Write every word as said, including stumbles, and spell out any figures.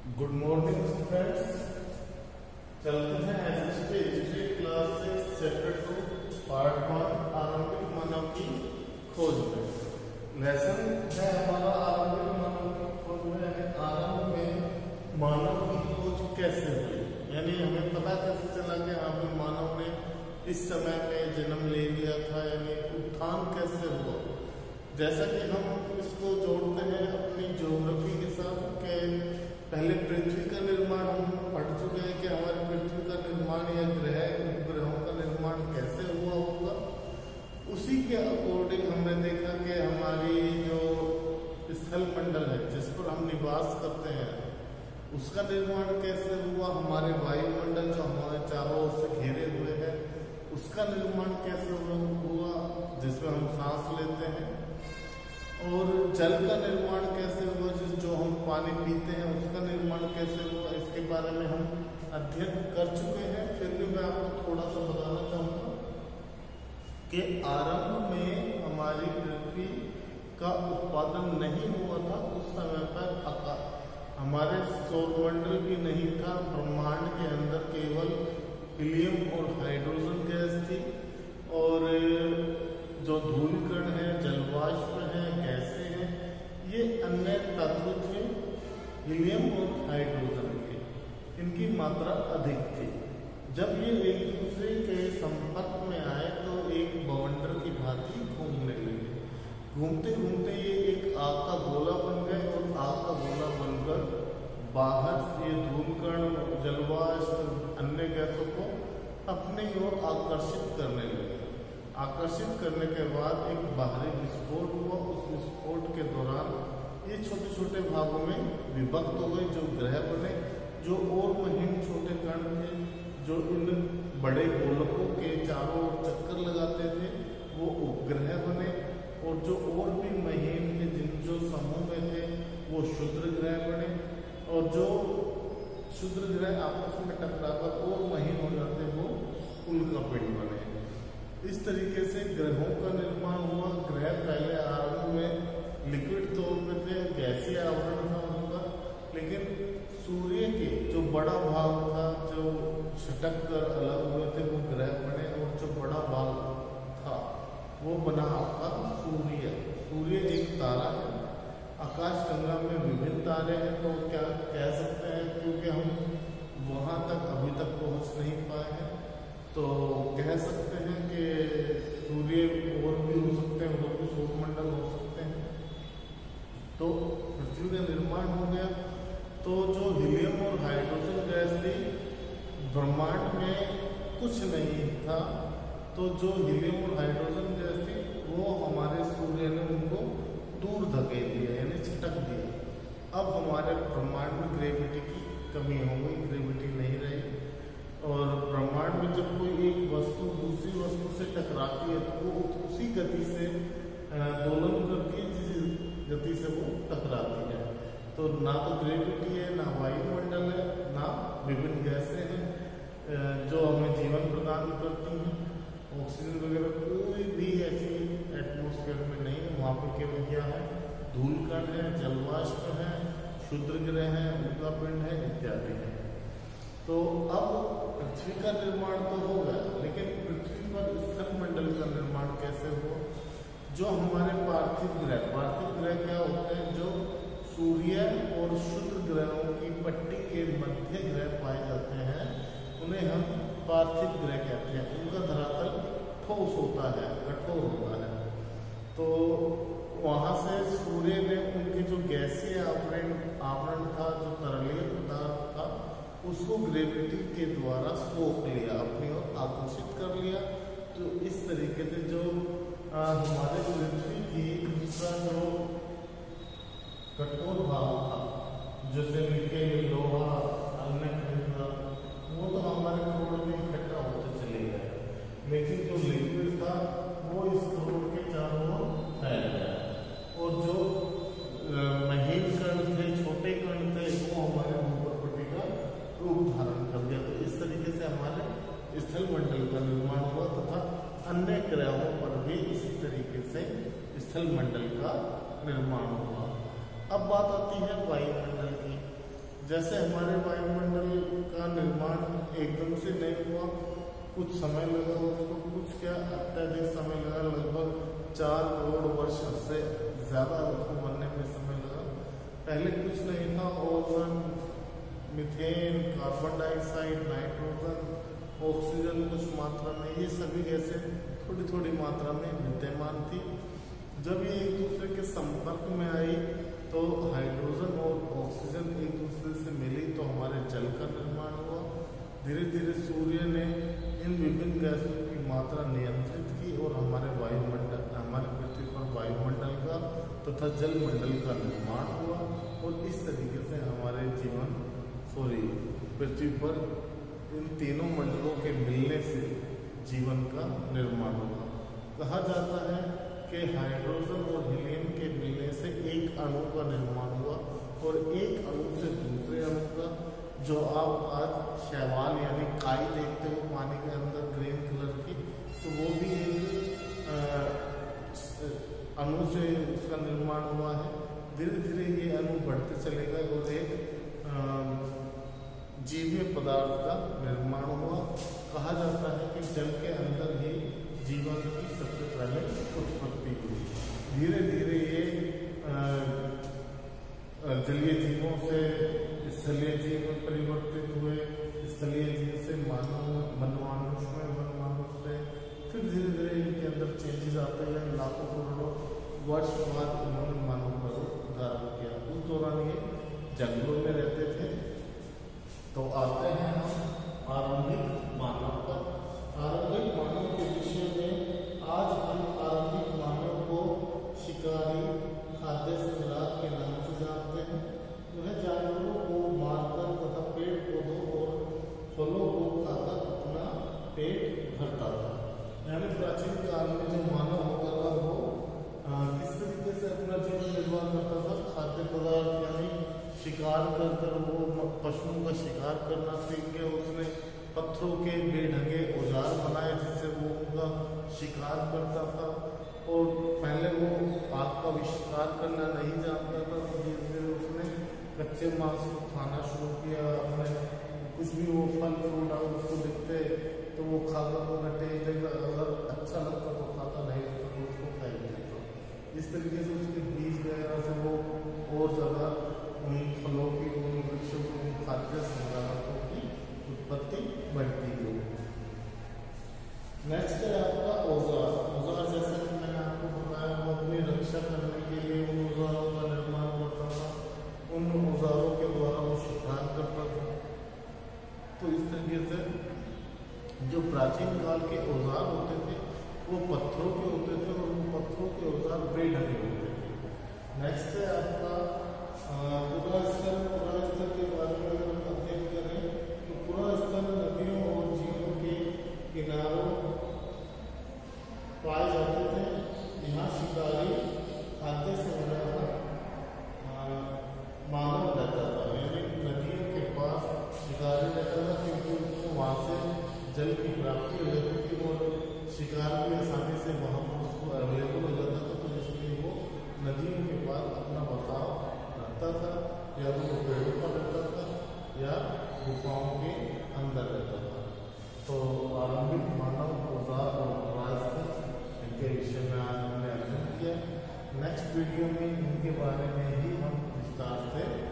Good morning students. चलते हैं S history class six chapter two part one आरंभिक मानव की खोज में। लेसन है हमारा आरंभिक मानव की खोज में, यानी आरंभ में मानव की खोज कैसे हुई, यानी हमें पता कैसे चला कि हमें मानव ने इस समय में जन्म ले लिया था, यानी उत्थान कैसे हुआ। जैसा कि हम इसको जोड़ते हैं अपनी ज्योग्राफी के साथ के पहले पृथ्वी का निर्माण हम पढ़ चुके हैं कि हमारी पृथ्वी का निर्माण या ग्रह उपग्रहों का निर्माण कैसे हुआ होगा। उसी के अकॉर्डिंग हमने देखा कि हमारी जो स्थल मंडल है जिस पर हम निवास करते हैं उसका निर्माण कैसे हुआ, हमारे वायुमंडल जो हमारे चारों ओर से घेरे हुए हैं उसका निर्माण कैसे हुआ जिसमें हम सांस लेते हैं, और जल का निर्माण कैसे हुआ जिस जो हम पानी पीते हैं उसका निर्माण कैसे हुआ, इसके बारे में हम अध्ययन कर चुके हैं। फिर भी मैं आपको थोड़ा सा बताना चाहूँगा कि आरंभ में हमारी पृथ्वी का उत्पादन नहीं हुआ था। उस समय पर आकाश हमारे सौरमंडल भी नहीं था, ब्रह्मांड के अंदर केवल हीलियम और हाइड्रोजन गैस थी, और जो धूलकण है, जलवाष्प है, गैसें हैं, ये अन्य तत्व थे हीलियम और हाइड्रोजन के, इनकी मात्रा अधिक थी। जब ये एक दूसरे के संपर्क में आए तो एक बवंडर की भांति घूमने लगे। घूमते घूमते ये एक आग का गोला बन गए, और आग का गोला बनकर बाहर ये धूलकण, जलवाष्प, अन्य गैसों को अपनी ओर आकर्षित करने लगे। आकर्षित करने के बाद एक बाहरी विस्फोट हुआ। उस विस्फोट के दौरान ये छोटे छोटे भागों में विभक्त हो गए, जो ग्रह बने, जो और महीन छोटे कण थे जो इन बड़े गोलकों के चारों ओर चक्कर लगाते थे वो उपग्रह बने, और जो और भी महीन के जिन जो समूह में थे वो क्षुद्र ग्रह बने, और जो क्षुद्र ग्रह आपस में टकराकर और महीन हो जाते वो उल्कापिंड बने। इस तरीके से ग्रहों का निर्माण हुआ। ग्रह पहले आरंभ में लिक्विड तौर पे थे, गैसीय आवरण था उनका, लेकिन सूर्य के जो बड़ा भाग था जो छटक कर अलग हुए थे वो ग्रह बने, और जो बड़ा भाग था वो बना आपका सूर्य। सूर्य एक तारा है। आकाश गंगा में विभिन्न तारे हैं, तो क्या कह सकते हैं, क्योंकि हम वहां तक अभी तक पहुंच नहीं पाए हैं, तो कह सकते हैं कि सूर्य और भी हो सकते हैं, और भी सौरमंडल हो सकते हैं। तो पृथ्वी का निर्माण हो गया। तो जो हीलियम और हाइड्रोजन गैस थी ब्रह्मांड में कुछ नहीं था, तो जो हीलियम और हाइड्रोजन गैस थी वो हमारे सूर्य ने उनको दूर धकेल दिया, यानी छिटक दिया। अब हमारे ब्रह्मांड में ग्रेविटी की कमी हो गई, ग्रेविटी नहीं रही, और ब्रह्मांड में जब कोई एक वस्तु दूसरी वस्तु से टकराती है तो वो उसी गति से दोलन करती है जिस गति से वो टकराती है। तो ना तो ग्रेविटी है, ना वायुमंडल है, ना विभिन्न गैसें हैं जो हमें जीवन प्रदान करती हैं। ऑक्सीजन वगैरह कोई भी ऐसी एटमॉस्फेयर में नहीं है। वहाँ पर केवल क्या है, धूलकण है, जलवाष्प है, क्षुद्र ग्रह है, उल्कापिंड है, इत्यादि है। तो अब पृथ्वी का निर्माण तो हो गया, लेकिन पृथ्वी पर स्थल मंडल का निर्माण कैसे हुआ। जो हमारे पार्थिव ग्रह, पार्थिव ग्रह क्या होते हैं, जो सूर्य और शुक्र ग्रहों की पट्टी के मध्य ग्रह पाए जाते हैं, उन्हें हम पार्थिव ग्रह कहते हैं। उनका धरातल ठोस होता है, कठोर होता है। तो वहां से सूर्य ने उनकी जो गैसीय आवरण आवरण था, जो तरलीय पदार्थ था, उसको ग्रेविटी के द्वारा सोख लिया, अपनी ओर आकर्षित कर लिया। तो इस तरीके से जो आ, हमारे पृथ्वी की दूसरा जो कठोर भाग था, जैसे निकेल, लोहा, अन्य खनिज, वो तो हमारे करोड़ में इकट्ठा होते चले गए, लेकिन जो लिक्विड था वो इस करोड़ के चारों ओर फैल गया, और जो महीन कण थे, छोटे कण थे, वो हमारे भूपटपट्टी का रूप धारण कर दिया। तो इस तरीके से हमारे स्थल मंडल का निर्माण हुआ, तथा अन्य ग्रहों पर भी इसी तरीके से स्थल मंडल का निर्माण हुआ। अब बात आती है जैसे हमारे वायुमंडल का निर्माण एकदम से नहीं हुआ, कुछ समय लगा उसको, कुछ क्या अत्यधिक समय लगा, लगभग चार करोड़ वर्ष से ज़्यादा उसको बनने में समय लगा। पहले कुछ नहीं था, ozone, methane, carbon dioxide, nitrogen, oxygen कुछ मात्रा में, ये सभी गैसें थोड़ी थोड़ी मात्रा में विद्यमान थी। जब ये एक दूसरे के संपर्क में आई तो हाइड्रोजन और ऑक्सीजन एक दूसरे से मिली तो हमारे जल का निर्माण हुआ। धीरे धीरे सूर्य ने इन विभिन्न गैसों की मात्रा नियंत्रित की और हमारे वायुमंडल, हमारे पृथ्वी पर वायुमंडल का तथा तो जलमंडल का निर्माण हुआ और इस तरीके से हमारे जीवन सॉरी पृथ्वी पर इन तीनों मंडलों के मिलने से जीवन का निर्माण हुआ। कहा जाता है कि हाइड्रोजन और हीलियम के मिलने से एक अणु का निर्माण हुआ और एक अणु से दूसरे अणु का, जो आप आज शैवाल यानी काई देखते हो पानी के अंदर ग्रीन कलर की, तो वो भी एक अणु से उसका निर्माण हुआ है। धीरे धीरे ये अणु बढ़ते चले गए और एक जीवीय पदार्थ का निर्माण हुआ। कहा जाता है कि जल के अंदर ही जीवन की सबसे पहले उत्पत्ति हुई। धीरे धीरे ये जलीय जीवों से स्थलीय जीव में परिवर्तित हुए, स्थलीय जीव से मानव मनमानुष में, मनमानुष से फिर धीरे धीरे इनके अंदर चेंजेस आते गए। लाखों करोड़ों वर्ष बाद उन्होंने मानव का रूप धारण किया। उस दौरान ये जंगलों में रहते थे। तो आते हैं हम आरंभिक मानव पर। आरंभिक मानव के विषय में आज हम आरंभिक मानव को शिकारी, खाद्य संग्राहक के नाम से जानते हैं। वह जानवरों को मारकर तथा पेड़ पौधों और फलों को खाकर अपना पेट भरता था। यानी प्राचीन काल में जो मानव होता था वो किस तरीके से अपना जीवन निर्वाह करता था? खाद्य पदार्थ यानी शिकार कर कर वो पशुओं का शिकार करना सीख गया। उसने पत्थरों के बेढंगे औजार बनाए जिससे वो उनका शिकार करता था। और पहले वो आग का शिकार करना नहीं जानता था, तो धीरे धीरे उसने कच्चे मांस को खाना शुरू किया। अपने कुछ भी वो फल फ्रूट अगर उसको दिखते तो वो खाकर वो टेस्ट देगा, अगर अच्छा लगता तो खाता, नहीं लगता तो उसको फेंक देता। इस तरीके से उसके बीज वगैरह से वो और ज़्यादा उन फलों की, उन वृक्षों की, उन खाद्य संग्राहकों की उत्पत्ति बढ़ती गई। नेक्स्ट है आपका औजार। औजार जैसे कि मैंने आपको बताया, वो अपनी रक्षा करने के लिए उन औजारों का निर्माण करता था। उन औजारों के द्वारा वो शिकार करता था। तो इस तरीके से जो प्राचीन काल के औजार होते थे वो पत्थरों के होते थे और उन पत्थरों के औजार बेढंगे होते थे। नेक्स्ट है आपका पुरा स्थल। पुरा स्थल के बारे में अगर हम अध्ययन करें तो पुरा स्थल नदियों और झीलों के किनारों पाए जाते थे। यहाँ शिकारी, खाद्य संग्राहक मानव रहता था। यानी नदियों के पास शिकारी रहता था क्योंकि उसको वहाँ से जल की प्राप्ति हो जाती थी और शिकार भी आसानी से वहाँ पर उसको अवेलेबल हो जाता था। तो इसलिए वो नदियों के पास अपना बसाव रखता था, या तो वो पेड़ों पर रहता था या गुफाओं के अंदर रहता था। तो आरंभिक मानव, औजार और पुरास्थल इनके विषय में आज हमने अध्ययन किया। नेक्स्ट वीडियो में इनके बारे में ही हम विस्तार से